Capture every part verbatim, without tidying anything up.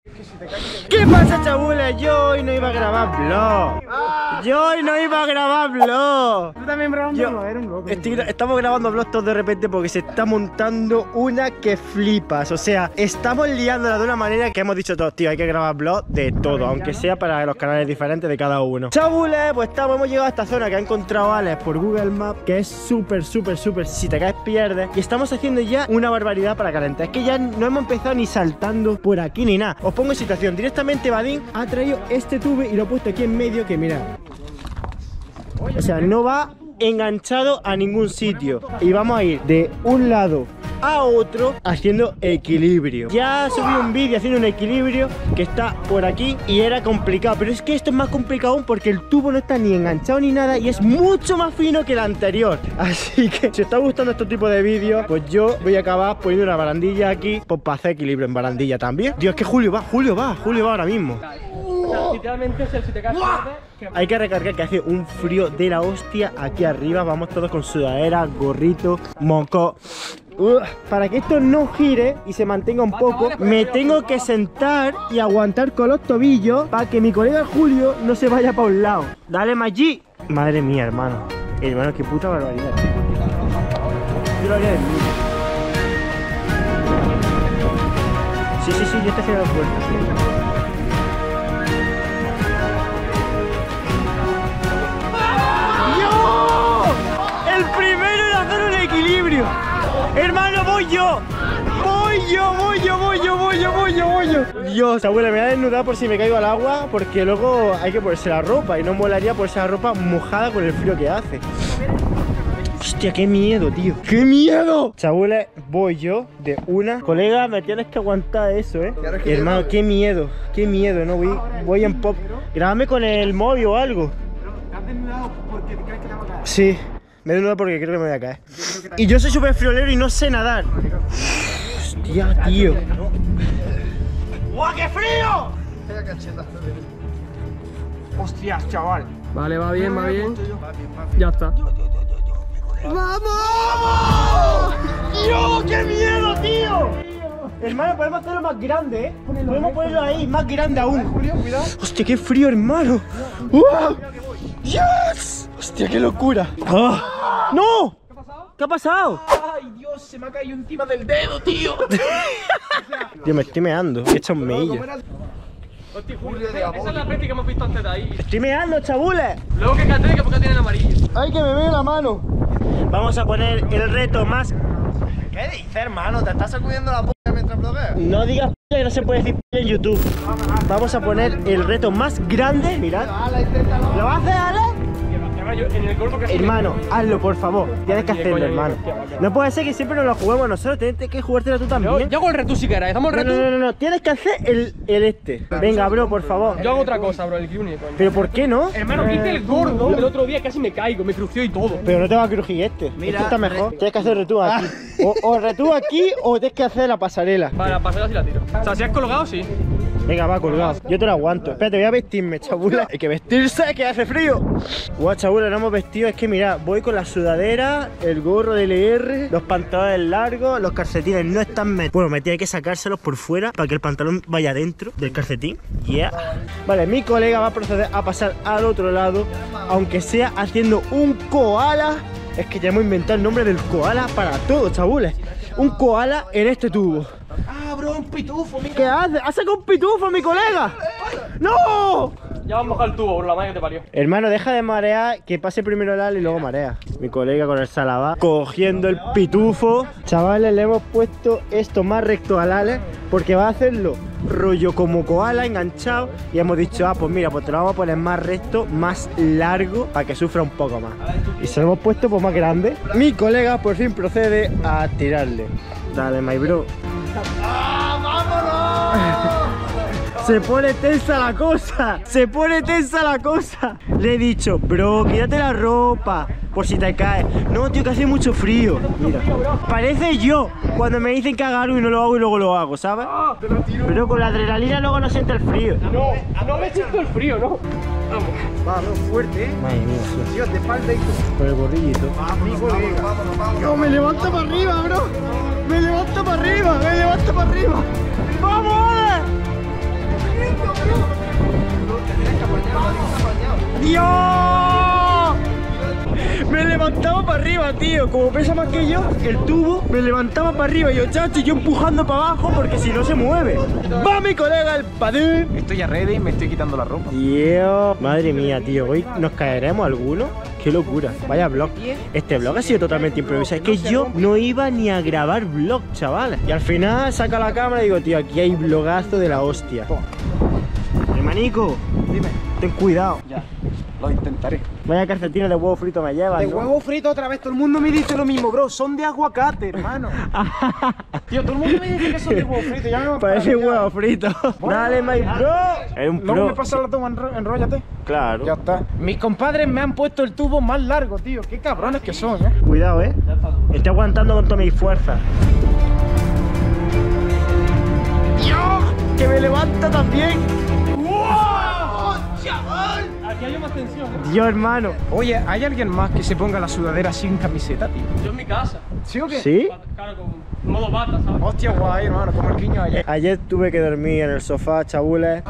¿Qué pasa, chabules? Yo hoy no iba a grabar vlog. Yo hoy no iba a grabar vlog. Tú también grabando vlog, era un loco. Estoy, estamos grabando vlogs todos de repente porque se está montando una que flipas. O sea, estamos liándola de una manera que hemos dicho todos, tío, hay que grabar vlogs de todo, aunque sea para los canales diferentes de cada uno. Chabules, pues estamos, hemos llegado a esta zona que ha encontrado Alex por Google Maps, que es súper, súper, súper, si te caes pierdes. Y estamos haciendo ya una barbaridad para calentar. Es que ya no hemos empezado ni saltando por aquí ni nada. Os pongo en situación, directamente Vadín ha traído este tubo y lo ha puesto aquí en medio, que mirad. O sea, no va enganchado a ningún sitio. Y vamos a ir de un lado a otro haciendo equilibrio. Ya subí un vídeo haciendo un equilibrio que está por aquí y era complicado, pero es que esto es más complicado aún porque el tubo no está ni enganchado ni nada y es mucho más fino que el anterior. Así que si os está gustando este tipo de vídeos, pues yo voy a acabar poniendo una barandilla aquí, pues para hacer equilibrio en barandilla también. Dios, que Julio va, Julio va, Julio va ahora mismo. O sea, literalmente es el si te caes que... Hay que recargar que hace un frío de la hostia aquí arriba. Vamos todos con sudadera, gorrito, moco. Uh, para que esto no gire y se mantenga un poco, me tengo que sentar y aguantar con los tobillos para que mi colega Julio no se vaya para un lado. Dale, Maggi. Madre mía, hermano. Hermano, qué puta barbaridad. Yo lo haría de mí. Sí, sí, sí, yo estoy haciendo fuerza, sí. Hermano, voy yo. Voy yo, voy yo, voy yo, voy yo, voy yo, voy yo. Dios, abuela, me voy a desnudar por si me caigo al agua, porque luego hay que ponerse la ropa y no molaría ponerse la ropa mojada con el frío que hace. Hostia, qué miedo, tío. ¡Qué miedo! Chabules, voy yo de una. Colega, me tienes que aguantar eso, ¿eh? Claro que hermano, qué miedo, qué miedo, ¿no? Voy, voy en pop. Grábame con el móvil o algo. ¿Te has desnudado porque te crees que te va a caer? Sí. Me he desnudado porque creo que me voy a caer. Y yo soy súper friolero y no sé nadar. Hostia, tío. ¡Guau, qué frío! Hostias, chaval. Vale, va bien, va bien. Ya está. ¡Vamos! ¡Dios, qué miedo, tío! Hermano, podemos hacerlo más grande, ¿eh? Podemos ponerlo ahí, más grande aún. Hostia, qué frío, hermano. ¡Uh! ¡Yes! Hostia, qué locura. ¡Oh! ¡No! ¿Qué ha pasado? ¿Qué ha pasado? Ay, Dios, se me ha caído encima del dedo, tío. Tío, me estoy meando. He hecho un meillo. Hostia, Julio, esa es la peste que hemos visto antes de ahí. Estoy meando, chabules. Luego que cate, que porque tienen amarillo. Ay, que me veo la mano. Vamos a poner el reto más... ¿Qué dices, hermano? ¿Te estás sacudiendo la p*** mientras bloqueas? No digas p*** que no se puede decir p*** en YouTube. Vamos a poner el reto más grande. Mirad. ¿Lo hace, Ale? En el corto que hermano, hazlo, por favor. Tienes que hacerlo, hermano. No puede ser que siempre nos lo juguemos nosotros. Tienes que jugártelo tú también. Yo, yo hago el reto si queráis. ¿Hacemos el No, reto? no, no, no. Tienes que hacer el, el este. Venga, bro, por favor. Yo hago otra cosa, bro, el Cluny. ¿Pero por qué no? Hermano, que hice el gordo el otro día, casi me caigo, me crució y todo. Pero no te va a crujir este. Mira, este está mejor. Tienes que hacer retú aquí. O, o retú aquí o tienes que hacer la pasarela. Para pasar así la tiro. O sea, si has colgado, sí. Venga, va, colgado. Yo te lo aguanto. Espérate, voy a vestirme, chabula. Hay que vestirse, que hace frío. Guau, chabula, no hemos vestido. Es que mira, voy con la sudadera, el gorro de L R, los pantalones largos, los calcetines no están metidos. Bueno, me tiene que sacárselos por fuera para que el pantalón vaya dentro del calcetín. Yeah. Vale, mi colega va a proceder a pasar al otro lado, aunque sea haciendo un koala. Es que ya hemos inventado el nombre del koala para todo, chabules. Un koala en este tubo. Ah, bro, un pitufo, mira. ¿Qué hace? ¡Ha sacado un pitufo, mi colega! ¡No! Ya vamos a mojar el tubo, por la madre que te parió. Hermano, deja de marear, que pase primero el ala y luego marea. Mi colega con el salabá, cogiendo el pitufo. Chavales, le hemos puesto esto más recto al ale, porque va a hacerlo rollo como koala, enganchado. Y hemos dicho, ah, pues mira, pues te lo vamos a poner más recto, más largo, para que sufra un poco más. Y se lo hemos puesto pues más grande. Mi colega por fin procede a tirarle. Dale, my bro. ¡Ah, vámonos! Se pone tensa la cosa. Se pone tensa la cosa. Le he dicho, bro, quítate la ropa por si te caes. No, tío, que hace mucho frío. Mira, parece yo cuando me dicen que haga algo y no lo hago y luego lo hago, ¿sabes? Pero con la adrenalina luego no siente el frío. No, no me siento el frío, ¿no? Vamos. Vamos, fuerte, ¿eh? Madre mía, Dios, de espalda y todo. con el gorrillito. Vamos, vámonos, vámonos, vámonos. Yo me levanto para arriba, bro. Me levanto para arriba, me levanto para arriba. ¡Vamos! levantaba para arriba, tío. Como pesa más que yo, el tubo me levantaba para arriba. Y yo, chacho, y yo empujando para abajo porque si no se mueve. ¡Va mi colega el padín! Estoy ya ready, me estoy quitando la ropa. Tío, madre mía, tío. Hoy nos caeremos alguno. Qué locura. Vaya vlog. Este vlog ha sido totalmente improvisado. Es que yo no iba ni a grabar vlog, chavales. Y al final saca la cámara y digo, tío, aquí hay vlogazo de la hostia. Hermanico, Dime. ten cuidado. Ya, lo intentaré. Vaya calcetines de huevo frito me llevas, De ¿no? huevo frito otra vez, todo el mundo me dice lo mismo, bro. Son de aguacate, hermano. Tío, todo el mundo me dice que son de huevo frito. Ya me Parece huevo frito. Dale, my bro. Es un Luego pro. me pasa la toma, enro- enróllate. Claro. Ya está. Mis compadres me han puesto el tubo más largo, tío. Qué cabrones que son, eh. Cuidado, eh. Estoy aguantando con todas mis fuerzas. ¡Dios! ¡Que me levanta también! ¡Oh, chaval! Aquí hay más tensión, eh. Dios, hermano. Oye, ¿hay alguien más que se ponga la sudadera sin camiseta, tío? Yo en mi casa, ¿Sí o qué? ¿Sí? claro, con modo bata, ¿sabes? Hostia, guay, hermano, como el quiño ayer. Ayer tuve que dormir en el sofá, chabules.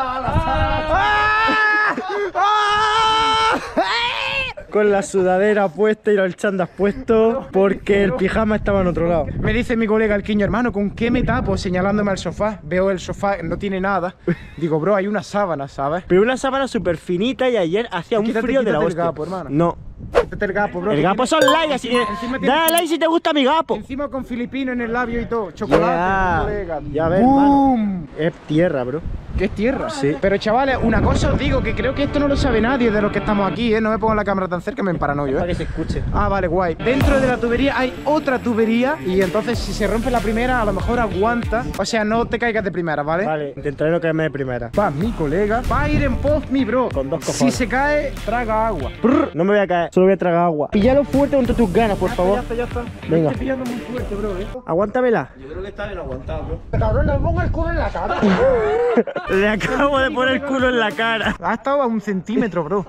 Con la sudadera puesta y los chandas puestos porque el pijama estaba en otro lado. Me dice mi colega el quiño, hermano, ¿con qué me tapo? Señalándome al sofá. Veo el sofá, no tiene nada. Digo, bro, hay una sábana, ¿sabes? Pero una sábana súper finita y ayer hacía un Quítate, frío de la quítate el hostia. gapo, hermano. No. Quítate el gapo, bro. El gapo son likes, así que Encima tiene- dale like si te gusta mi gapo. Encima con filipino en el labio y todo. Chocolate, Yeah. colega. Ya ves, ¡Bum! Es tierra, bro. ¿Qué es tierra? Sí. Pero chavales, una cosa os digo, que creo que esto no lo sabe nadie de los que estamos aquí, ¿eh? No me pongo la cámara tan cerca, me emparanoio, Para ¿eh? que se escuche. Ah, vale, guay. Dentro de la tubería hay otra tubería y entonces si se rompe la primera, a lo mejor aguanta. O sea, no te caigas de primera, ¿vale? Vale, intentaré no caerme de primera. Va, mi colega va a ir en post, mi bro. Con dos Si cojones. se cae, traga agua. Prr, no me voy a caer, solo voy a tragar agua. Píllalo fuerte contra tus ganas, por favor. Ya está, ya está. Venga. Me estoy pillando muy fuerte, bro, ¿eh? Aguántamela. Yo creo que está bien aguantado, bro. Cabrón, no me ponga el culo en la cara. Le acabo de poner el culo en la cara. Ha estado a un centímetro, bro.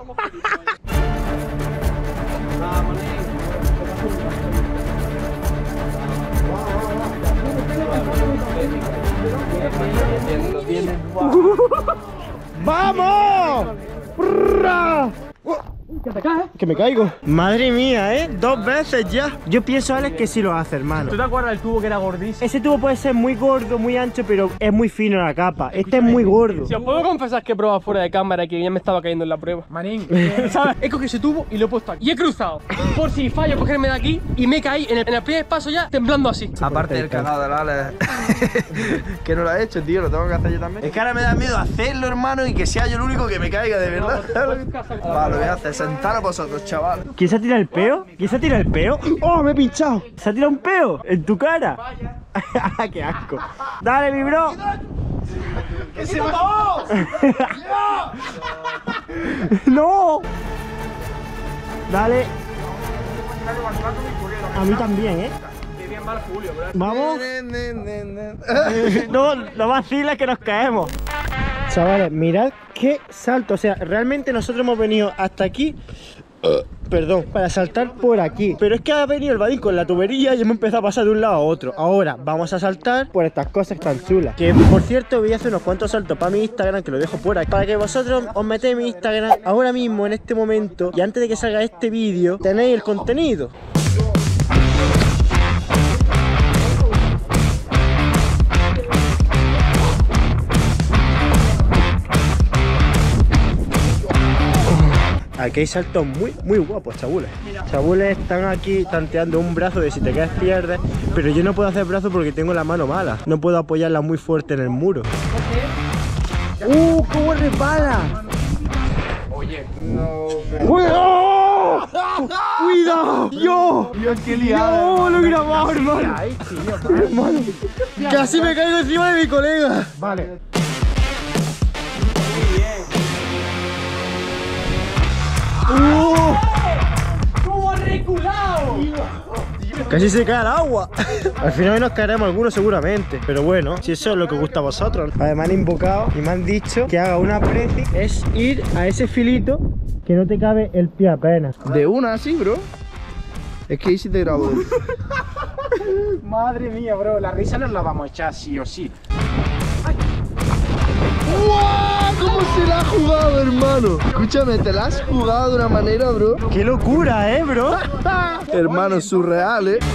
¡Vamos! ¡Prrra! Que me caigo. Madre mía, ¿eh? Dos veces ya. Yo pienso, Alex, que sí lo hace, hermano. ¿Tú te acuerdas del tubo que era gordísimo? Ese tubo puede ser muy gordo, muy ancho, pero es muy fino la capa. Este es muy gordo. Si os puedo confesar que he probado fuera de cámara que ya me estaba cayendo en la prueba. Manín. ¿Sabes? He cogido ese tubo y lo he puesto aquí. Y he cruzado. Por si fallo cogerme de aquí y me caí en el, en el primer paso ya temblando así. Aparte del cagado del Ale, que no lo ha hecho, tío, lo tengo que hacer yo también. Es que ahora me da miedo hacerlo, hermano, y que sea yo el único que me caiga, de verdad. Va, lo voy a hacer, sentar a vosotros, chaval. ¿Quién se ha tirado el peo? ¿Quién se ha tirado el peo? ¡Oh, me he pinchado! ¿Se ha tirado un peo? ¿En tu cara? ¡Qué asco! ¡Dale, mi bro! ¡Que se va! ¡No! Dale. A mí también, ¿eh? Vamos. No, no vaciles que nos caemos. Chavales, mirad qué salto. O sea, realmente nosotros hemos venido hasta aquí. Perdón, para saltar por aquí. Pero es que ha venido el Badín con la tubería y hemos empezado a pasar de un lado a otro. Ahora vamos a saltar por estas cosas tan chulas. Que por cierto voy a hacer unos cuantos saltos para mi Instagram, que lo dejo por aquí, para que vosotros os metéis en mi Instagram ahora mismo, en este momento. Y antes de que salga este vídeo, tenéis el contenido. Aquí hay saltos muy, muy guapos, chabules. Chabules están aquí tanteando un brazo de si te caes pierdes. Pero yo no puedo hacer brazo porque tengo la mano mala. No puedo apoyarla muy fuerte en el muro. ¡Uh! ¡Cómo resbala! Oye, no. ¡Cuidado! ¡Cuidado! ¡Yo! Dios, qué liada. ¡No! Lo he grabado, hermano. Ay, tío, Hermano, casi me caigo encima de mi colega. Vale. ¡Uh! ¡Tubo reculado! Casi se cae al agua. Al final nos caeremos algunos seguramente. Pero bueno, si eso es lo que os gusta a vosotros. Además me han invocado y me han dicho que haga una preci. Es ir a ese filito que no te cabe el pie apenas. De una así, bro. Es que ahí sí te grabo. Madre mía, bro, la risa nos la vamos a echar sí o sí. ¡Wow! ¿Cómo se la has jugado, hermano. Escúchame, te la has jugado de una manera, bro. ¡Qué locura, eh, bro! Hermano, surreal, eh.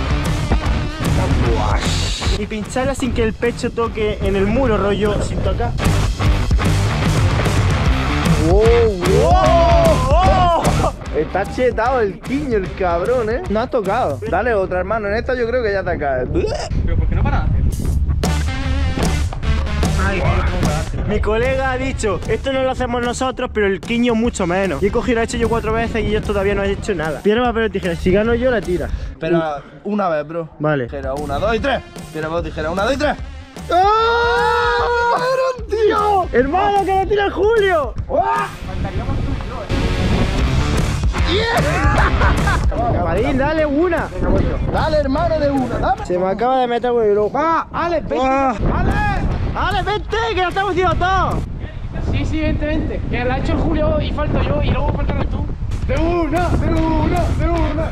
Y pincharla sin que el pecho toque en el muro, rollo, sin tocar. ¡Wow, wow! ¡Oh! Está chetado el quiño, el cabrón, eh. No has tocado. Dale otra, hermano. En esta yo creo que ya te caes. Pero ¿por qué no paras de hacer? Mi colega ha dicho, esto no lo hacemos nosotros, pero el quiño mucho menos. Y he cogido, lo he hecho yo cuatro veces y yo todavía no he hecho nada. Piedra, papel o tijera. Si gano yo, la tira. Pero una vez, bro. Vale. Tijera, una, dos y tres. Piedra, papel, tijera, una, dos y tres. ¡Ah! ¡Era un tío! ¡Hermano, que la tira el Julio! ¡Ah! Capadín, dale una. Dale, hermano, de una. Dame. Se me acaba de meter con el ojo. Va, Ale, vente. Ah. Ale. ¡Ale, vente! ¡Que lo estamos haciendo todo! Sí, sí, vente, vente. Que la ha hecho el Julio y falto yo y luego faltarás tú. De una, de una, de una.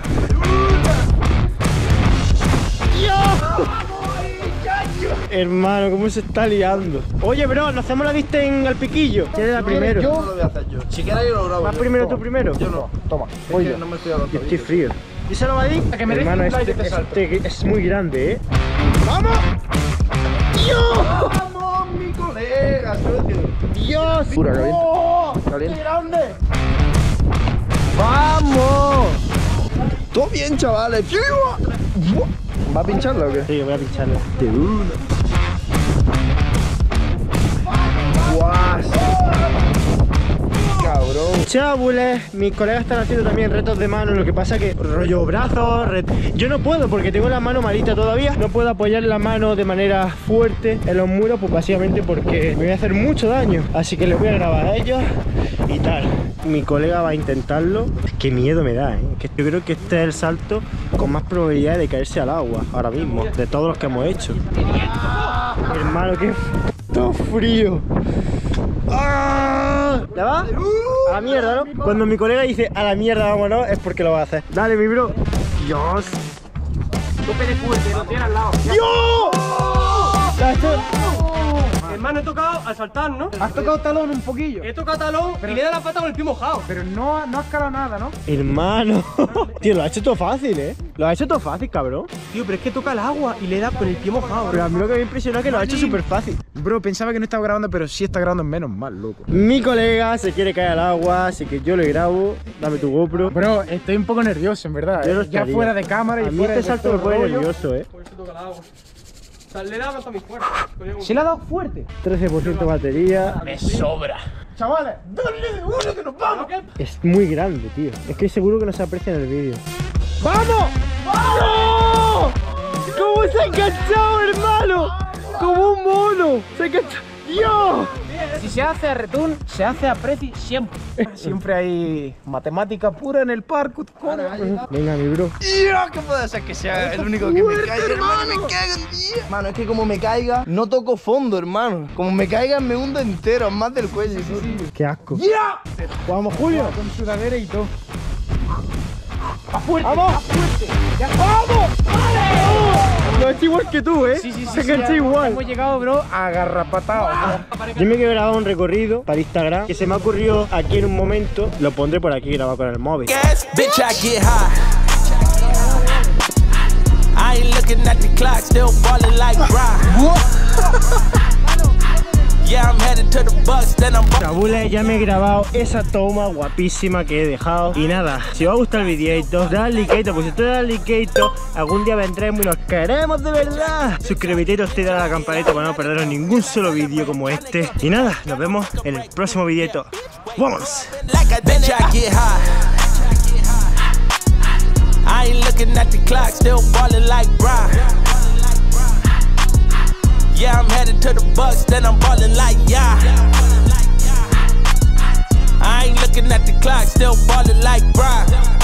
Hermano, ¿cómo se está liando? Oye, bro, nos hacemos la vista en el piquillo. ¿Quién era primero? Yo lo voy a hacer yo. Si quieres yo lo grabo. ¿Vas yo. primero Toma. tú primero? Yo no. Toma. Es Oye, que no me estoy hablando. Yo estoy frío. ¿Díselo, Badín? que me des Hermano, un like este, y te salto. este es muy grande, ¿eh? ¡Vamos! ¡Dios! ¡Vamos, mi colega! ¡Dios! Pura, caliente. ¡Oh! Caliente. ¡Qué grande! ¡Vamos! Todo bien, chavales. ¿Va a pincharla o qué? Sí, voy a pincharlo. De una. ¡Guau! Cabrón. Chábules, mis colegas están haciendo también retos de mano. Lo que pasa que rollo brazos, ret... yo no puedo porque tengo la mano malita todavía. No puedo apoyar la mano de manera fuerte en los muros, pues básicamente porque me voy a hacer mucho daño. Así que les voy a grabar a ellos y tal. Mi colega va a intentarlo. Qué miedo me da, ¿eh? Que yo creo que este es el salto con más probabilidad de caerse al agua ahora mismo, de todos los que hemos hecho. Hermano, qué todo frío. ¡Ah! ¿Ya va? A la mierda, ¿no? Cuando mi colega dice a la mierda, vámonos, es porque lo va a hacer. Dale, mi bro. Dios. Tope de fuerte, lo tienes al lado. ¡Dios! La he hecho- Hermano, he tocado al saltar, ¿no? Has tocado talón un poquillo. He tocado talón y le he dado la pata con el pie mojado. Pero no, no has calado nada, ¿no? Hermano. Tío, lo ha hecho todo fácil, ¿eh? Lo ha hecho todo fácil, cabrón. Tío, pero es que toca el agua y le da con el pie mojado. Pero a mí lo que me impresiona es que lo ha hecho súper fácil. Bro, pensaba que no estaba grabando, pero sí está grabando, menos mal, loco. Mi colega se quiere caer al agua, así que yo le grabo. Dame tu GoPro. Bro, estoy un poco nervioso, en verdad. Yo no ¿eh? Ya estaría. fuera de cámara y A mí fuera este de salto todo me pone rollo. nervioso, ¿eh? Por eso toca el agua. O sea, le he dado hasta mi fuerza. ¿Sí le ha dado fuerte? trece por ciento batería. Me sobra. Chavales, dale de uno que nos vamos. Es muy grande, tío. Es que seguro que no se aprecia en el vídeo. ¡Vamos! ¡No! ¿Cómo se ha enganchado, hermano? Como un mono. Se ha enganchado. ¡Dios! Si se hace a Retún, se hace a Prezi siempre. Siempre hay matemática pura en el parkour. Venga, mi bro. Dios, ¿qué puede ser que sea el único que me caiga, hermano? Me cago en día. Hermano, es que como me caiga, no toco fondo, hermano. Como me caiga, me hundo entero, más del cuello. Qué asco. ¡Ya! Vamos, Julio. Con sudadera y todo. ¡Vamos! ¡Vamos! Lo he hecho igual que tú, ¿eh? Sí, sí, sí. Se sí, enganchó ya igual. Hemos llegado, bro, agarrapatado. Yo me quiero grabar un recorrido para Instagram que se me ocurrió aquí en un momento. Lo pondré por aquí grabado con el móvil. Bitch, I get high. I ain't looking at the clock, still ballin' like Bra. Yeah, I'm headed to the Bucks, then I'm Chabules, ya me he grabado esa toma guapísima que he dejado. Y nada, si os ha gustado el videito, dale like, pues si tú das like, algún día vendremos y nos queremos de verdad. Suscríbete, y dale a la campanita para no perderos ningún solo vídeo como este. Y nada, nos vemos en el próximo videito. ¡Vámonos! like a bitch, I get high. I ain't looking at the clock, still ballin' like Bra. Yeah, I'm headed to the Bucks, then I'm ballin' like yeah. I ain't looking at the clock, still ballin' like Bra.